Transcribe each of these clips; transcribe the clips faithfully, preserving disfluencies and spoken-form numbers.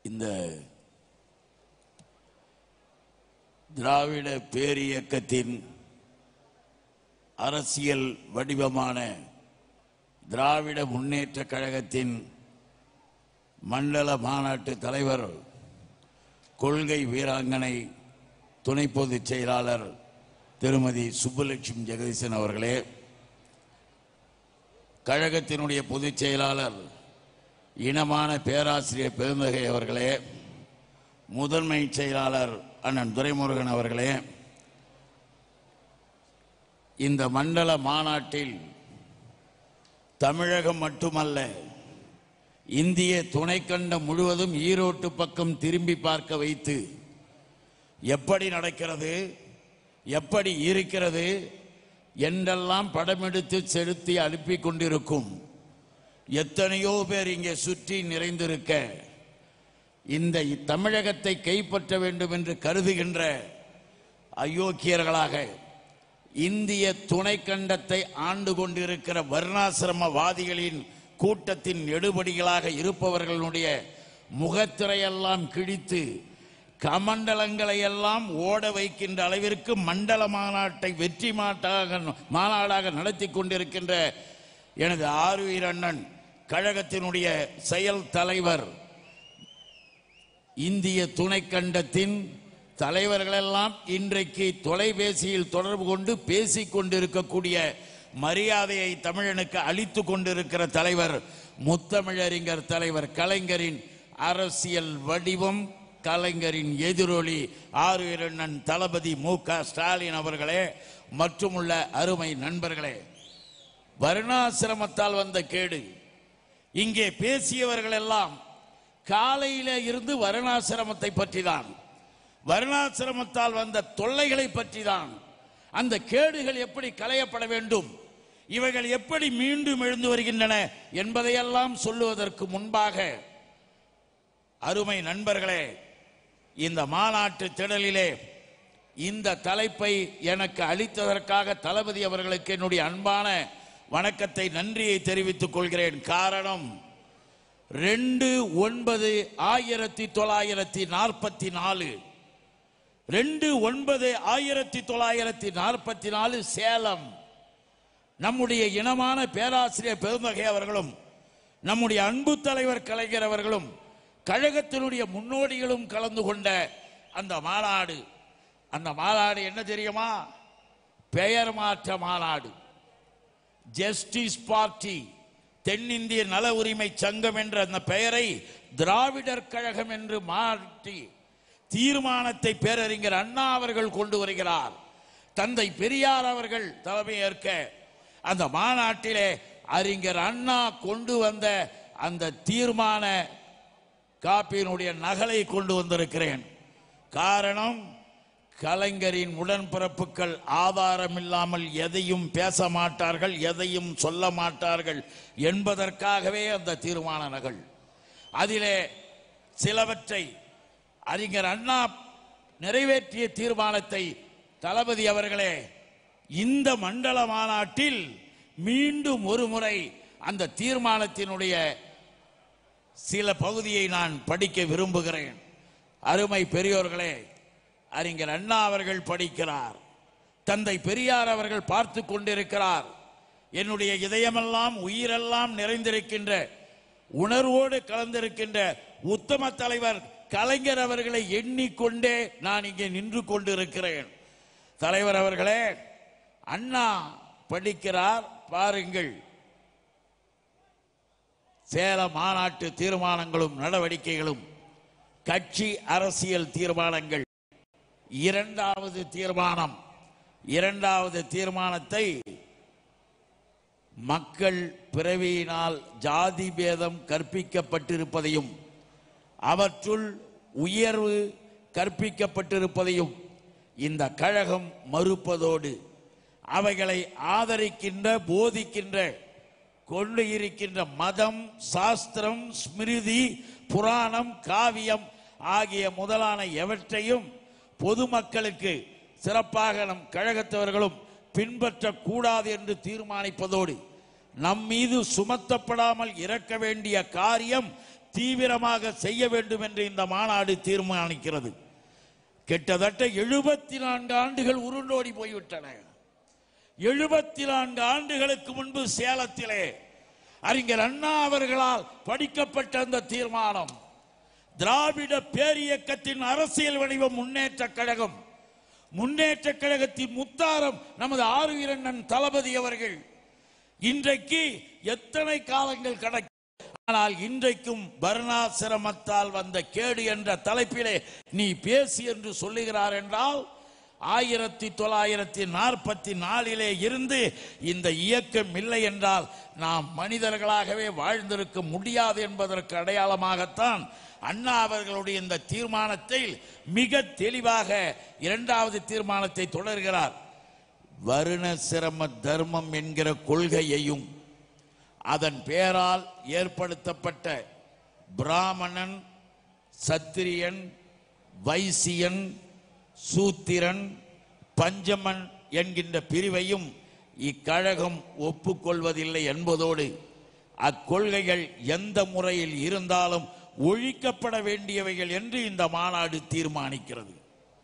இந்த திராவிட பேரியக்கத்தின் அரசியல் வடிவமான திராவிட முன்னேற்ற கழகத்தின் மண்டல மாநாட்டு தலைவர், கொள்கை வீராங்கனை, துணை பொதுச் செயலாளர் திருமதி சுப்புலட்சுமி ஜெகதீசன் அவர்களே, கழகத்தினுடைய பொதுச் செயலாளர் இனமான பேராசிரியர் பெருந்தகை அவர்களே, முதன்மை செயலாளர் அண்ணன் துரைமுருகன் அவர்களே, இந்த மண்டல மாநாட்டில் தமிழகம் மட்டுமல்ல இந்திய துணைக்கண்டம் முழுவதும் ஈரோட்டு பக்கம் திரும்பி பார்க்க வைத்து எப்படி நடக்கிறது, எப்படி இருக்கிறது என்றெல்லாம் படமெடுத்து செலுத்தி அனுப்பி கொண்டிருக்கும் எத்தனையோ பேர் இங்கே சுற்றி நிறைந்திருக்க, இந்த தமிழகத்தை கைப்பற்ற வேண்டும் என்று கருதுகின்ற அயோக்கியர்களாக இந்திய துணைக்கண்டத்தை ஆண்டு கொண்டிருக்கிற வர்ணாசிரமவாதிகளின் கூட்டத்தின் எடுபடிகளாக இருப்பவர்களுடைய முகத்திரையெல்லாம் கிழித்து கமண்டலங்களை எல்லாம் ஓட வைக்கின்ற அளவிற்கு மண்டல மாநாட்டை வெற்றி மாட்டாக மாநாடாக நடத்தி கொண்டிருக்கின்ற எனது ஆருயிர் அண்ணன் கழகத்தினுடைய செயல் தலைவர், இந்திய துணைக்கண்டத்தின் தலைவர்களெல்லாம் இன்றைக்கு தொலைபேசியில் தொடர்பு கொண்டு பேசிக் கொண்டிருக்கக்கூடிய மரியாதையை தமிழனுக்கு அளித்து கொண்டிருக்கிற தலைவர், முத்தமிழறிஞர் தலைவர் கலைஞரின் அரசியல் வடிவம், கலைஞரின் எதிரொலி ஆருயிர் அண்ணன் தளபதி மு க ஸ்டாலின் அவர்களே, மற்றுமுள்ள அருமை நண்பர்களே, வருணாசிரமத்தால் வந்த கேடு. இங்கே பேசியவர்கள் எல்லாம் காலையில இருந்து வருணாசிரமத்தை பற்றி தான், வருணாசிரமத்தால் வந்த தொல்லைகளை பற்றி தான், அந்த கேடுகள் எப்படி களையப்பட வேண்டும், இவைகள் எப்படி மீண்டும் எழுந்து வருகின்றன என்பதையெல்லாம் சொல்லுவதற்கு முன்பாக அருமை நண்பர்களே, இந்த மாநாட்டு திடலிலே இந்த தலைப்பை எனக்கு அளித்ததற்காக தளபதி அவர்களுக்கு என்னுடைய அன்பான வணக்கத்தை, நன்றியை தெரிவித்துக் கொள்கிறேன். காரணம், ரெண்டு ஒன்பது ஆயிரத்தி தொள்ளாயிரத்தி நாற்பத்தி நாலு ரெண்டு ஒன்பது ஆயிரத்தி தொள்ளாயிரத்தி நாற்பத்தி நாலு சேலம், நம்முடைய இனமான பேராசிரியர் பெருந்தகை அவர்களும் நம்முடைய அன்பு தலைவர் கலைஞர் அவர்களும் கழகத்தினுடைய முன்னோடிகளும் கலந்து கொண்ட அந்த மாநாடு. அந்த மாநாடு என்ன தெரியுமா? பெயர் மாற்ற மாநாடு. ஜஸ்டிஸ் பார்ட்டி, தென்னிந்திய நல உரிமை சங்கம் என்ற அந்த பெயரை திராவிடர் கழகம் என்று மாற்றி தீர்மானத்தை பேரறிஞர் அண்ணா அவர்கள் கொண்டு வருகிறார். தந்தை பெரியார் அவர்கள் தலைமை ஏற்க அந்த மாநாட்டிலே அறிஞர் அண்ணா கொண்டு வந்த அந்த தீர்மான காப்பியினுடைய நகலை கொண்டு வந்திருக்கிறேன். காரணம், கலைஞரின் உடன்பிறப்புகள் ஆதாரம் இல்லாமல் எதையும் பேச மாட்டார்கள், எதையும் சொல்ல மாட்டார்கள் என்பதற்காகவே அந்த தீர்மான நகல். அதிலே சிலவற்றை அறிஞர் அண்ணா நிறைவேற்றிய தீர்மானத்தை தளபதி அவர்களே இந்த மண்டல மாநாட்டில் மீண்டும் ஒரு முறை அந்த தீர்மானத்தினுடைய சில பகுதியை நான் படிக்க விரும்புகிறேன். அருமை பெரியோர்களே, அறிஞர் அண்ணா அவர்கள் படிக்கிறார், தந்தை பெரியார் அவர்கள் பார்த்து கொண்டிருக்கிறார். என்னுடைய இதயமெல்லாம் உயிரெல்லாம் நிறைந்திருக்கின்ற, உணர்வோடு கலந்திருக்கின்ற உத்தம தலைவர் கலைஞர் அவர்களை எண்ணிக்கொண்டே நான் இங்கே நின்று கொண்டிருக்கிறேன். தலைவர் அவர்களே, அண்ணா படிக்கிறார், பாருங்கள். சேலம் மாநாட்டு தீர்மானங்களும் நடவடிக்கைகளும், கட்சி அரசியல் தீர்மானங்கள். இரண்டாவது தீர்மானம், இரண்டாவது தீர்மானத்தை மக்கள் பிறவியினால் ஜாதி பேதம் கற்பிக்கப்பட்டிருப்பதையும் அவற்றுள் உயர்வு கற்பிக்கப்பட்டிருப்பதையும் இந்த கழகம் மறுப்பதோடு அவைகளை ஆதரிக்கின்ற, போதிக்கின்ற, கொண்டு இருக்கின்ற மதம், சாஸ்திரம், ஸ்மிருதி, புராணம், காவியம் ஆகிய முதலான எவற்றையும் பொதுமக்களுக்கு சிறப்பாக நம் கழகத்தவர்களும் பின்பற்றக்கூடாது என்று தீர்மானிப்பதோடு நம் மீது சுமத்தப்படாமல் இறக்க வேண்டிய காரியம் தீவிரமாக செய்ய வேண்டும் என்று இந்த மாநாடு தீர்மானிக்கிறது. கிட்டத்தட்ட எழுபத்தி நான்கு ஆண்டுகள் உருண்டோடி போய்விட்டன. எழுபத்தி நான்கு ஆண்டுகளுக்கு முன்பு சேலத்திலே அறிஞர் அண்ணா அவர்களால் படிக்கப்பட்ட அந்த தீர்மானம் திராவிட பேரியக்கத்தின் அரசியல் வடிவம் முன்னேற்ற கழகம், முன்னேற்ற கழகத்தின் முத்தாரம் நமது ஆறுவீரண்ணன் தளபதி அவர்கள். இன்றைக்கு எத்தனை காலங்கள் கடக்க, ஆனால் இன்றைக்கும் வர்ணாசிரமத்தால் வந்த கேடு என்ற தலைப்பிலே நீ பேசி என்று சொல்லுகிறார் என்றால் ஆயிரத்தி தொள்ளாயிரத்தி நாற்பத்தி நாலிலே இருந்து இந்த இயக்கம் இல்லை என்றால் நாம் மனிதர்களாகவே வாழ்ந்திருக்க முடியாது என்பதற்கு அடையாளமாகத்தான் அண்ணா அவர்களுடைய இந்த தீர்மானத்தை மிக தெளிவாக இரண்டாவது தீர்மானத்தை தொடர்கிறார். வருண சிரம தர்மம் என்கிற கொள்கையையும் அதன் பெயரால் ஏற்படுத்தப்பட்ட பிராமணன், சத்திரியன், வைசியன், சூத்திரன், பஞ்சமன் என்கின்ற பிரிவையும் இக்கழகம் ஒப்புக்கொள்வதில்லை என்பதோடு அக்கொள்கைகள் எந்த முறையில் இருந்தாலும் ஒழிக்கப்பட வேண்டியவைகள் என்று இந்த மாநாடு தீர்மானிக்கிறது.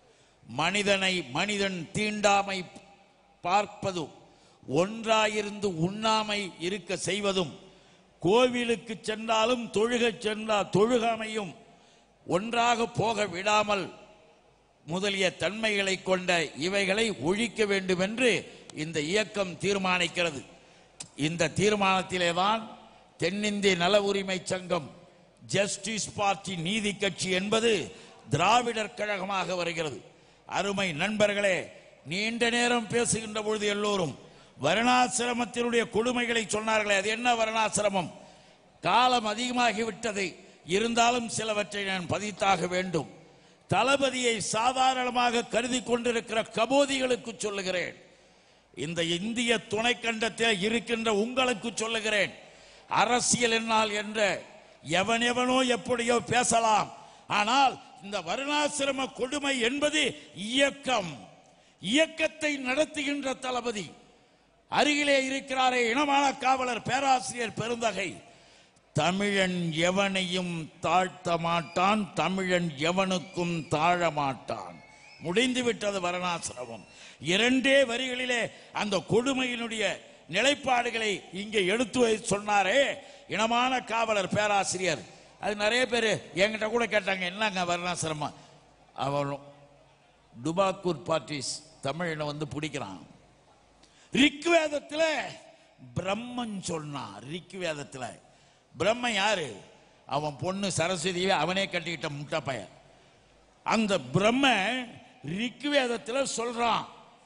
மனிதனை மனிதன் தீண்டாமை பார்ப்பதும், ஒன்றாயிருந்து உண்ணாமை இருக்க செய்வதும், கோவிலுக்கு சென்றாலும் தொழுக சென்றால் தொழுகாமையும் ஒன்றாக போக விடாமல் முதலிய தன்மைகளை கொண்ட இவைகளை ஒழிக்க வேண்டும் என்று இந்த இயக்கம் தீர்மானிக்கிறது. இந்த தீர்மானத்திலே தான் தென்னிந்திய நல உரிமை சங்கம், ஜஸ்டிஸ் பார்ட்டி, நீதி கட்சி என்பது திராவிடர் கழகமாக வருகிறது. அருமை நண்பர்களே, நீண்ட நேரம் பேசுகின்ற பொழுது எல்லோரும் வருணாசிரமத்தினுடைய கொடுமைகளை சொன்னார்களே, அது என்ன வருணாசிரமம்? காலம் அதிகமாகிவிட்டது, இருந்தாலும் சிலவற்றை நான் பதித்தாக வேண்டும். தளபதியை சாதாரணமாக கருதி கொண்டிருக்கிற கபோதிகளுக்கு சொல்லுகிறேன், இந்த இந்திய துணைக்கண்டத்தில் இருக்கின்ற உங்களுக்கு சொல்லுகிறேன், அரசியல் என்னால் என்ற எவன் எவனோ எப்படியோ பேசலாம், ஆனால் இந்த வருணாசிரம கொடுமை என்பது இயக்கம். இயக்கத்தை நடத்துகின்ற தளபதி அருகிலே இருக்கிறாரே இனமான காவலர் பேராசிரியர் பெருந்தகை, தமிழன் எவனையும் தாழ்த்த மாட்டான், தமிழன் எவனுக்கும் தாழ மாட்டான். முடிந்துவிட்டது வருணாசிரமம். இரண்டே வரிகளிலே அந்த கொடுமையினுடைய நிலைப்பாடுகளை இங்கே எடுத்து சொன்னாரே இனமான காவலர் பேராசிரியர். அது நிறைய பேர் என்கிட்ட கூட கேட்டாங்க, என்னங்க வருணாசிரமம்? அவனும் டுபாக்கூர் பார்ட்டிஸ் தமிழனை வந்து பிடிக்கிறான். ரிக்வேதத்தில் பிரம்மன் சொன்னான். ரிக்வேதத்தில் பிரம்மன் யாரு? அவன் பொண்ணு சரஸ்வதியை அவனே கட்டிக்கிட்ட முட்டை பையன். அந்த பிரம்ம ரிக்வேதத்தில் சொல்றான்,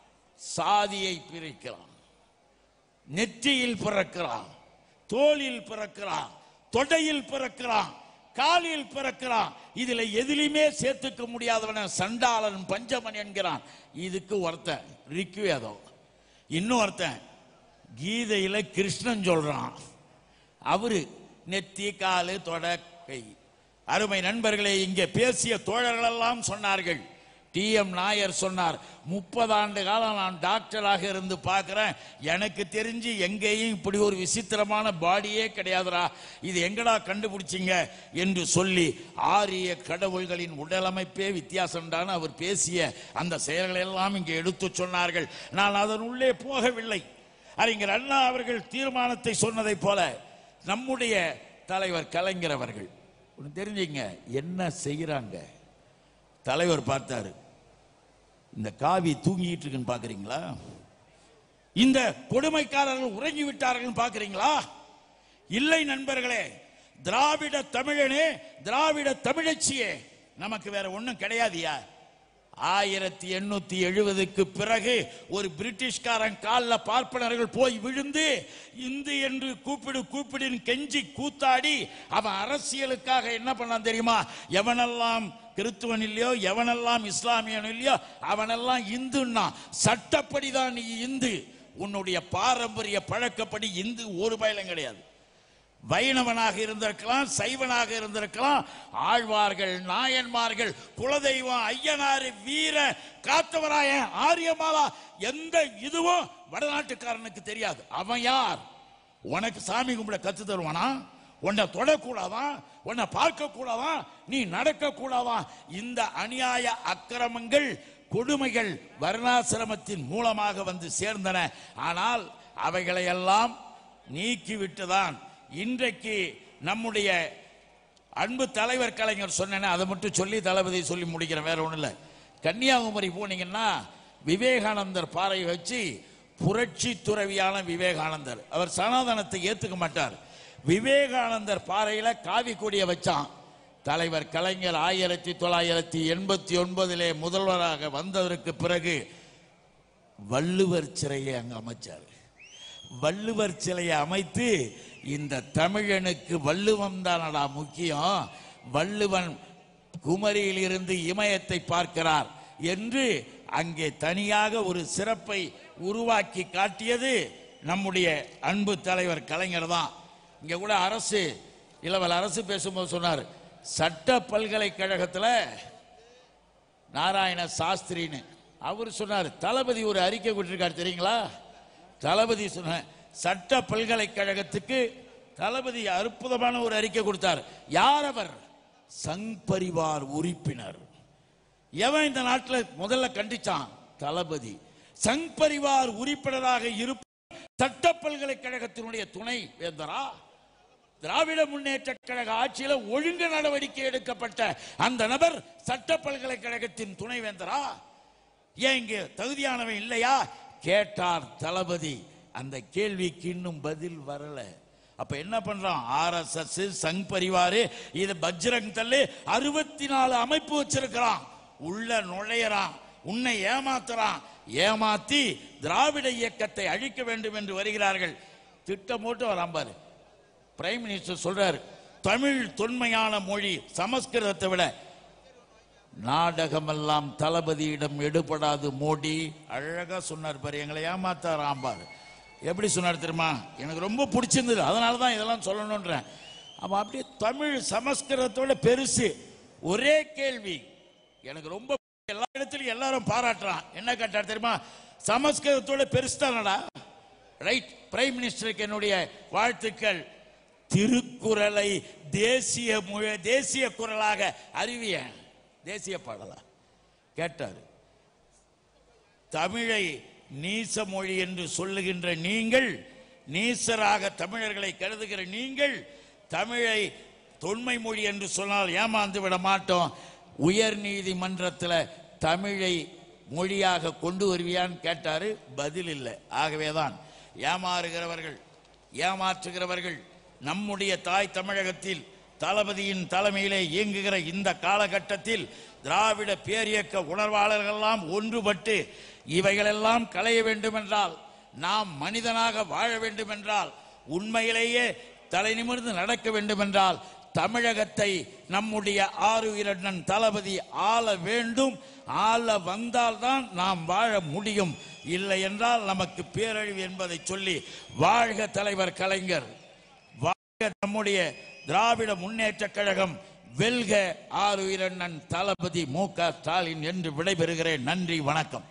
சாதியை பிரிக்கிறான், நெற்றியில் பிறக்கிறான், தோளில் பிறக்கிறான், தொடையில் பிறக்கிறான், காலில் பிறக்கிறான். இதுல எதிலுமே சேர்த்துக்க முடியாதவன சண்டாளன், பஞ்சமன் என்கிறான். இதுக்கு ஒருத்தன் ரிக்வேதம். இன்னும் ஒருத்தன் கீதையில கிருஷ்ணன் சொல்றான், அவரு நெத்தி, காலு, தொடை, கை. அருமை நண்பர்களே, இங்கே பேசிய தோழர்கள் எல்லாம் சொன்னார்கள். டி எம் நாயர் சொன்னார், முப்பது ஆண்டு காலம் நான் டாக்டராக இருந்து பார்க்கிறேன், எனக்கு தெரிஞ்சு எங்கேயும் இப்படி ஒரு விசித்திரமான பாடியே கிடையாதுரா, இது எங்கடா கண்டுபிடிச்சிங்க என்று சொல்லி ஆரிய கடவுள்களின் உடலமைப்பே வித்தியாசம்தான் அவர் பேசிய அந்த செயல்களை எல்லாம் இங்கே எடுத்து சொன்னார்கள். நான் அதன் உள்ளே போகவில்லை. அறிஞர் அண்ணா அவர்கள் தீர்மானத்தை சொன்னதை போல நம்முடைய தலைவர் கலைஞர் அவர்கள் தெரிஞ்சுங்க என்ன செய்யறாங்க. தலைவர் பார்த்தாரு, இந்த காவி தூங்கிட்டு இருக்குன்னு பாக்குறீங்களா? இந்த கொடுமைக்காரர்கள் உறங்கி விட்டார்கள் பாக்குறீங்களா? இல்லை நண்பர்களே, திராவிட தமிழனே, திராவிட தமிழச்சியே, நமக்கு வேற ஒண்ணும் கிடையாதுயா. ஆயிரத்தி எண்ணூத்தி எழுபதுக்கு பிறகு ஒரு பிரிட்டிஷ்காரன் காலில் பார்ப்பனர்கள் போய் விழுந்து இந்து என்று கூப்பிடு கூப்பிடு கெஞ்சி கூத்தாடி அவன் அரசியலுக்காக என்ன பண்ணான் தெரியுமா? எவனெல்லாம் கிறிஸ்துவன் இல்லையோ, எவனெல்லாம் இஸ்லாமியன் இல்லையோ அவனெல்லாம் இந்துன்னா. சட்டப்படிதான் நீ இந்து, உன்னுடைய பாரம்பரிய பழக்கப்படி இந்து ஒரு பயலும் கிடையாது. வைணவனாக இருந்திருக்கலாம், சைவனாக இருந்திருக்கலாம், ஆழ்வார்கள், நாயன்மார்கள், குலதெய்வம், ஐயனாறு, வீர காத்தவராயன், ஆரியமாலா, எந்த இதுவும் வடநாட்டுக்காரனுக்கு தெரியாது. அவன் யார்? உனக்கு சாமி கும்பிட கத்து தருவானா? உன்னை தொடக்கூடாதான், உன்னை பார்க்க கூடாதான், நீ நடக்க கூடாதான். இந்த அநியாய அக்கிரமங்கள் கொடுமைகள் வர்ணாசிரமத்தின் மூலமாக வந்து சேர்ந்தன. ஆனால் அவைகளையெல்லாம் நீக்கிவிட்டுதான் இன்றைக்கு நம்முடைய அன்பு தலைவர் கலைஞர் சொன்ன அதை மட்டும் சொல்லி தளபதி சொல்லி முடிக்கிறேன், வேற ஒன்றும் இல்லை. கன்னியாகுமரி போனீங்கன்னா விவேகானந்தர் பாறையை வச்சு புரட்சி துறவியான விவேகானந்தர், அவர் சனாதனத்தை ஏத்துக்க மாட்டார், விவேகானந்தர் பாறையில காவி கொடியை வச்சான். தலைவர் கலைஞர் ஆயிரத்தி தொள்ளாயிரத்தி எண்பத்தி ஒன்பதிலே முதல்வராக வந்ததற்கு பிறகு வள்ளுவர் சிலையை அங்கு அமைச்சார். வள்ளுவர் சிலையை அமைத்து இந்த தமிழனுக்கு வள்ளுவம் தானடா முக்கியம், வள்ளுவன் குமரியில் இருந்து இமயத்தை பார்க்கிறார் என்று அங்கே தனியாக ஒரு சிறப்பை உருவாக்கி காட்டியது நம்முடைய அன்பு தலைவர் கலைஞர் தான். இங்க கூட அரசு இளவல் அரசு பேசும்போது சொன்னார், சட்ட பல்கலைக்கழகத்தில் நாராயண சாஸ்திரின்னு அவர் சொன்னார், தளபதி ஒரு அறிக்கை கொடுத்திருக்காரு தெரியுங்களா? தளபதி சொன்ன சட்ட பல்கலைக்கழகத்துக்கு தளபதி அற்புதமான ஒரு அறிக்கை கொடுத்தார். யார் அவர்? சங் பரிவார் உறுப்பினர். எவன் இந்த நாட்டில் முதல்ல கண்டிச்சான்? தளபதி. சங் பரிவார் உறுப்பினராக இருப்ப சட்ட பல்கலைக்கழகத்தினுடைய துணை வேந்தரா? திராவிட முன்னேற்ற கழக ஆட்சியில் ஒழுங்கு நடவடிக்கை எடுக்கப்பட்ட அந்த நபர் சட்ட பல்கலைக்கழகத்தின் துணை வேந்தரா? ஏன் இங்கு தகுதியானவன் இல்லையா கேட்டார் தளபதி. அந்த கேள்விக்கு இன்னும் பதில் வரல. அப்ப என்ன பண்றான்? R S S, Sangh Parivar, இது பஜ்ரங் தள்ளு அறுபத்தி நாலு அமைப்பு வச்சிருக்கிறான். உள்ள நுழையறான், உன்னை ஏமாத்துறான், ஏமாத்தி திராவிட இயக்கத்தை அழிக்க வேண்டும் என்று வருகிறார்கள். திட்டம் போட்டு வராம்பாரு. பிரைம் மினிஸ்டர் சொல்றாரு, தமிழ் தொன்மையான மொழி, சமஸ்கிருதத்தை விட நாடகமெல்லாம் தளபதியிடம் எடுபடாது மோடி. அழகா சொன்னார் பாரு, எங்களை ஏமாத்தாராம் பாரு. எப்படி சொன்னார் தெரியுமா? எனக்கு ரொம்ப பிடிச்சிருந்தது, அதனால தான் இதெல்லாம் சொல்லணுன்றேன். அப்ப அப்படியே தமிழ் சமஸ்கிருதத்தோட பெருசு. ஒரே கேள்வி எனக்கு ரொம்ப எல்லா இடத்துலையும் எல்லாரும் பாராட்டுறான். என்ன கேட்டார் தெரியுமா? சமஸ்கிருதத்தோட பெருசு தானடா. ரைட், பிரைம் மினிஸ்டருக்கு என்னுடைய வாழ்த்துக்கள். திருக்குறளை தேசிய மொழி தேசிய குரலாக அறிவிய தேசிய பாடலா கேட்டார். தமிழை நீச மொழி என்று சொல்லுகின்ற நீங்கள், நீசராக தமிழர்களை கருதுகிற நீங்கள், தமிழை தொன்மை மொழி என்று சொன்னால் ஏமாந்து விட மாட்டோம். உயர் நீதிமன்றத்தில் தமிழை மொழியாக கொண்டு வருவியான்னு கேட்டாரு, பதில் இல்லை. ஆகவேதான் ஏமாறுகிறவர்கள், ஏமாற்றுகிறவர்கள் நம்முடைய தாய் தமிழகத்தில் தளபதியின் தலைமையிலே இயங்குகிற இந்த காலகட்டத்தில் திராவிட பேரியக்க உணர்வாளர்களெல்லாம் ஒன்றுபட்டு இவைகளெல்லாம் களைய வேண்டும் என்றால், நாம் மனிதனாக வாழ வேண்டும் என்றால், உண்மையிலேயே தலை நிமிர்ந்து நடக்க வேண்டும் என்றால், தமிழகத்தை நம்முடைய ஆருயிரண்ணன் தளபதி ஆள வேண்டும். ஆள வந்தால்தான் நாம் வாழ முடியும், இல்லை என்றால் நமக்கு பேரழிவு என்பதை சொல்லி, வாழ்க தலைவர் கலைஞர், வாழ்க நம்முடைய திராவிட முன்னேற்ற கழகம், வெல்க ஆருயிரண்ணன் தளபதி மு க ஸ்டாலின் என்று விடைபெறுகிறேன். நன்றி, வணக்கம்.